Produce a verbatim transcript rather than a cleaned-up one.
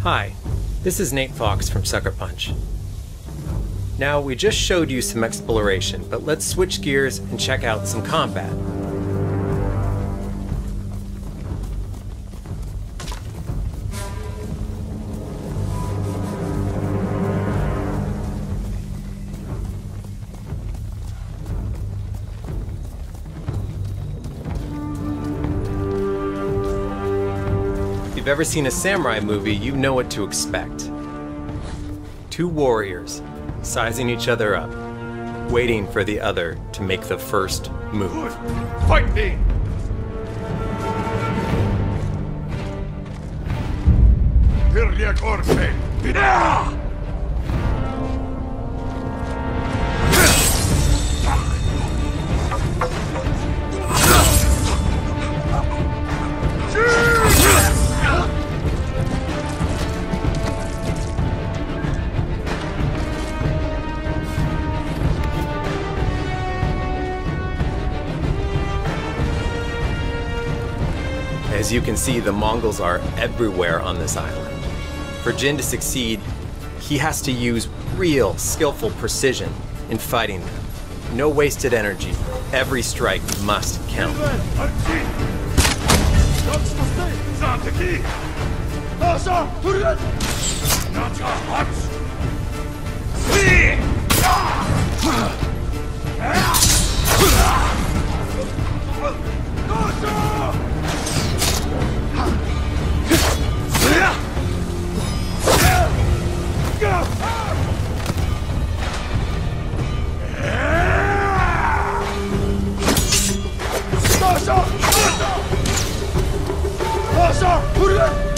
Hi, this is Nate Fox from Sucker Punch. Now, we just showed you some exploration, but let's switch gears and check out some combat. If you've ever seen a samurai movie, you know what to expect. Two warriors, sizing each other up, waiting for the other to make the first move. Fight me! Pirlia Corpe! Bina! As you can see, the Mongols are everywhere on this island. For Jin to succeed, he has to use real, skillful precision in fighting them. No wasted energy. Every strike must count. Sasha!